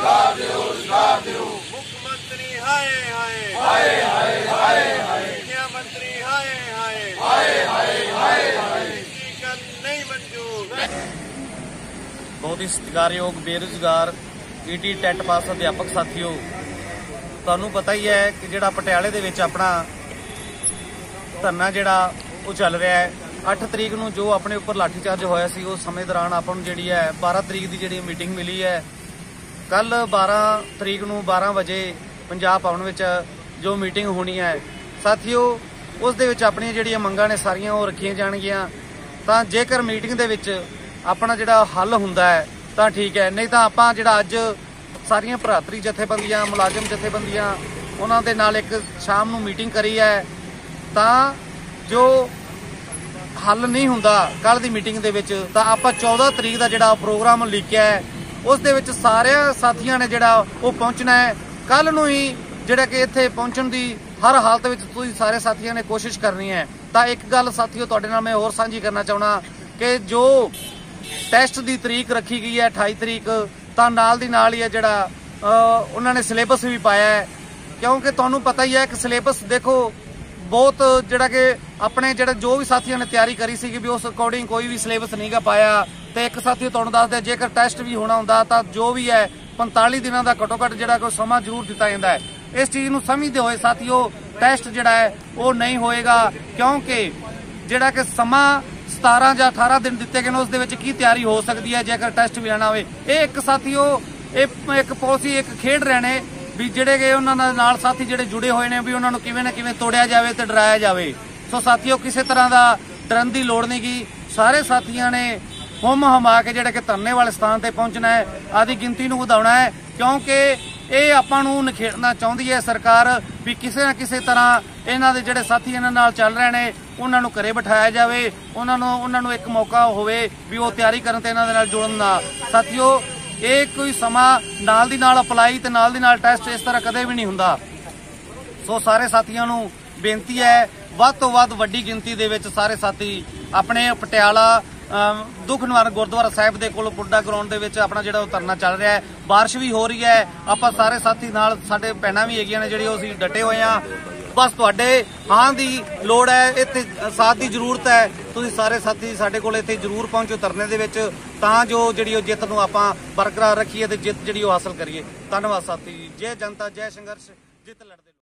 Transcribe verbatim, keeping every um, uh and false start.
मुख्यमंत्री हाय हाय हाय हाय हाय हाय मुख्यमंत्री हाय हाय हाय हाय हाय हाय नहीं मंजूर। बहुत ही सत्कारयोग बेरोजगार ईटी टैट पास अध्यापक साथियों, तुहानू पता ही है कि जिहड़ा पटियाले दे विच अपना धरना जिहड़ा वो चल रहा है, अठ तरीक नूं जो अपने उपर लाठीचार्ज होया सी उस समय दौरान आपां नूं जिहड़ी है बारह तरीक की जिहड़ी मीटिंग मिली है। कल बारह तरीक नूं बारह बजे पंजाब भवन विच जो मीटिंग होनी है साथियों, उस दे विच अपनियां जिहड़ियां मंगां ने सारियां वो रखियां जाणगियां। तां जेकर मीटिंग दे विच अपना जिहड़ा हल हुंदा है तां ठीक है, नहीं तां आपां जिहड़ा अज सारियां भरातरी जथेबंदियां मुलाजम जथेबंदियां उन्हां दे नाल एक शाम नूं मीटिंग करी है, तां जो हल नहीं हुंदा कल दी मीटिंग दे विच तां आपां चौदह तरीक दा जिहड़ा प्रोग्राम लिखिआ है उस दे विच सारे साथियों ने जिहड़ा वो पहुंचना है। कल नूं ही जिहड़ा कि इत्थे पहुंचण दी हर हालत विच तुसीं सारे साथियों ने कोशिश करनी है। तां एक गल साथियों तुहाडे नाल मैं होर साझी करना चाहुंदा कि जो टैसट की तरीक रखी गई है अठाई तरीक, तो नाल दी नाल ही है जिहड़ा उन्होंने सिलेबस भी पाया है, क्योंकि तुहानू पता ही है कि सिलेबस देखो बहुत जिहड़ा कि अपने जिहड़ा जो भी साथियों ने तैयारी करी सी भी उस अकॉर्डिंग कोई भी सिलेबस नहीं गा पाया। तो एक साथी तुहानू दसदे जेकर टैसट भी होना हुंदा तां जो भी है पैंताली दिनों का घट्टो घट्ट जिहड़ा कोई समा जरूर दिता जाता है। इस चीज़ नूं समझदे होए साथियों टैसट जिहड़ा है वो नहीं होएगा, क्योंकि जिहड़ा कि समा सतारह या अठारह दिन दिते गए उस दे विच की तैयारी हो सकती है जेकर टैसट भी आना होवे। एक साथियों एक पॉलिसी एक खेड रहने भी जिहड़े गए उन्होंने नाल साथी जिहड़े जुड़े हुए ने भी उन्होंने किवें ना किवें तोड़िया जाए तो डराया जाए। सो साथियों किसी तरह का डरन की लोड़ नहीं गी, सारे साथियों ने हुम हमा के जिहड़े कि धरने वाले स्थान पर पहुंचना है, आदि गिनती नूं वधाउणा है, क्योंकि ये आपां नूं निखेड़ना चाहुंदी है सरकार भी किसी न किसी तरह इन्हां दे जिहड़े साथी इन्हां नाल चल रहे हैं उन्हां नूं घरे बिठाया जाए, उन्हां नूं उन्हां नूं एक मौका होवे भी वो तैयारी करन ते इन्हां दे नाल जुड़न दा। साथियों ये कोई समा नाल दी नाल अपलाई ते नाल दी नाल टैसट इस तरह कदे भी नहीं हुंदा। सो सारे साथियों नूं बेनती है वध तो वध वड्डी गिनती दे विच सारे साथी अपने पटियाला दुख निवारण गुरुद्वारा साहिब दे कोल पुड्डा ग्राउंड दे विच अपना जिहड़ा धरना चल रहा है। बारिश भी हो रही है, आपां सारे साथी नाल साडे भैणां भी हैगियां ने जिहड़ी असीं डटे होए आ। बस तुहाडे हां दी लोड़ है, इत्थे साथ की जरूरत है, तुसीं सारे साथी साडे कोल इत्थे जरूर पहुंचो धरने दे विच तां जो जिहड़ी जित नूं आपां बरकरार रखीए ते जित जिहड़ी हासिल करिए। धन्नवाद साथी। जय जनता जय संघर्ष जित लड़दे।